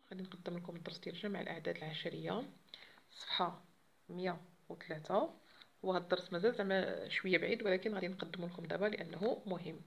غادي نقدم لكم الدرس ديال جمع الأعداد العشرية، صفحة 103. وهذا الدرس مازال زعما شوية بعيد، ولكن غادي نقدمه لكم دابا لأنه مهم.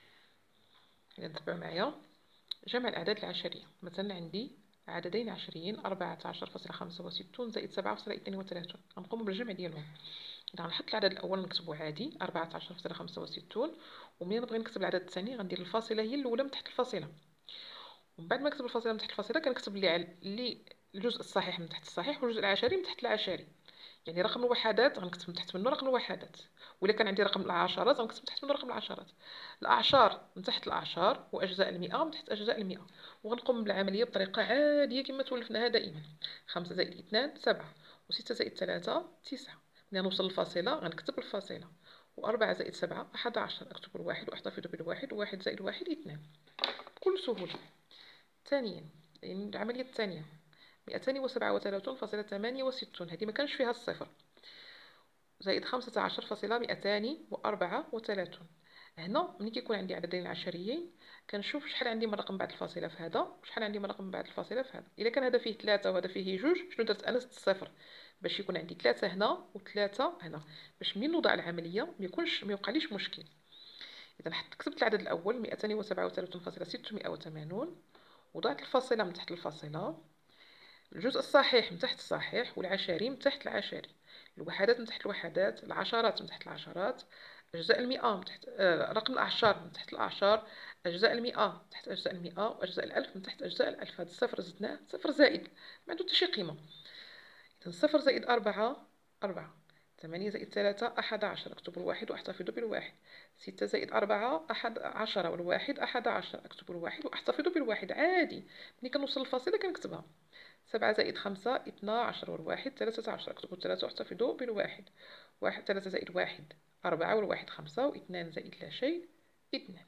تبعوا معايا. جمع الأعداد العشرية، مثلا عندي عددين عشريين 14.65 زائد 7.32. غنقوم بالجمع ديالهم. إذا غنحط العدد الأول نكتبو عادي 14.65، ومنين نبغي نكتب العدد الثاني غندير الفاصلة هي الأولى من تحت الفاصلة، ومن بعد ما نكتب الفاصلة من تحت الفاصلة كنكتب اللي الجزء الصحيح من تحت الصحيح والجزء العشري من تحت العشري. يعني رقم الوحدات غنكتب من تحت منه رقم الوحدات، ولا كان عندي رقم العشرات غنكتب من تحت منه رقم العشرات. الأعشار من تحت الأعشار، وأجزاء المئة من تحت أجزاء المئة. وغنقوم بالعملية بطريقة عادية كما تولفناها دائما. 5 زائد 2 7، و6 زائد 3 9. ملي نوصل للفاصلة غنكتب الفاصلة. و4 زائد 7 11، أكتب الواحد وأحتفظ بالواحد. وواحد زائد واحد 2 بكل سهولة. ثانيا، يعني العملية الثانية 237.68، هذه ما كانش فيها الصفر، زائد 15.234. هنا ملي كيكون عندي عددين عشريين كنشوف شحال عندي من رقم بعد الفاصلة في هذا وشحال عندي من رقم بعد الفاصلة في هذا. إلا كان هذا فيه 3 وهذا فيه 2، شنو درت أنا؟ زدت الصفر باش يكون عندي 3 هنا و3 هنا، باش منين نوضع العملية ما يوقعليش مشكل. إذا كتبت العدد الأول 237.680، وضعت الفاصلة من تحت الفاصلة، الجزء الصحيح من تحت الصحيح، والعشري من تحت العشري، الوحدات من تحت الوحدات، العشرات من تحت العشرات، أجزاء المئة من تحت رقم الأعشار من تحت الأعشار، أجزاء المئة من تحت أجزاء المئة، وأجزاء الألف من تحت أجزاء الألف. هذا الصفر زدناه صفر زائد، ما عنده حتى شي قيمة. إذا صفر زائد 4 4، 8 زائد 3 11، أكتب الواحد وأحتفظ بالواحد. 6 زائد 4 10، والواحد 11، أكتب الواحد وأحتفظ بالواحد عادي. ملي كنوصل للفاصلة كنكتبها. 7 زائد 5 12، والواحد 13، أكتب 3 وأحتفظ بالواحد. 3 زائد 1 4، والواحد 5، و2 زائد لا شيء 2.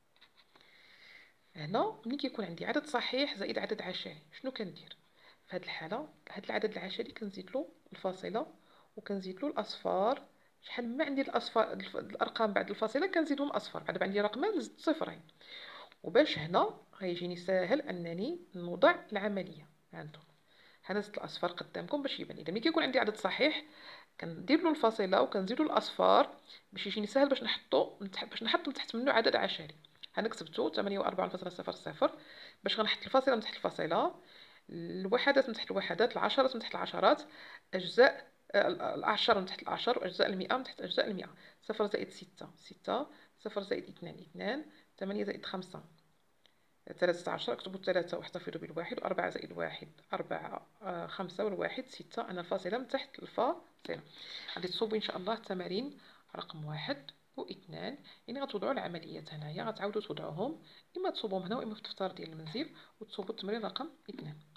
هنا ملي كيكون عندي عدد صحيح زائد عدد عشري شنو كندير؟ في هذه الحالة هذا العدد العشري كنزيد له الفاصلة وكنزيد له الأصفار. شحال ما عندي الأصفار الأرقام بعد الفاصلة كنزيدهم أصفار. بعد عندي رقمين زدت صفرين، وباش هنا غيجيني ساهل أنني نوضع العملية. هانتوما هنا زدت الأصفار قدامكم باش يبان. إذا ملي كيكون عندي عدد صحيح كندير له الفاصلة وكنزيدو الأصفار باش يجيني ساهل باش نحط من تحت منه عدد عشري. هنا كتبتو 48.00. باش غنحط الفاصلة من تحت الفاصلة، الوحدات من تحت الوحدات، العشرات من تحت العشرات، أجزاء الأعشار من تحت الأعشار، وأجزاء المئة من تحت أجزاء المئة. 0 زائد 6 6، 0 زائد 2 2، 8 زائد 5 13، أكتب 3 وأحتفظ بالواحد. 4 زائد 1 4 5، والواحد 6. أنا الفاصلة من تحت الفاصلة. غادي تصوبوا إن شاء الله التمارين رقم 1 و2. يعني غتوضعوا العمليات هنايا، غتعاودوا توضعوهم، إما تصوبوهم هنا وإما في الدفتر ديال المنزل وتصوبوا التمرين رقم 2.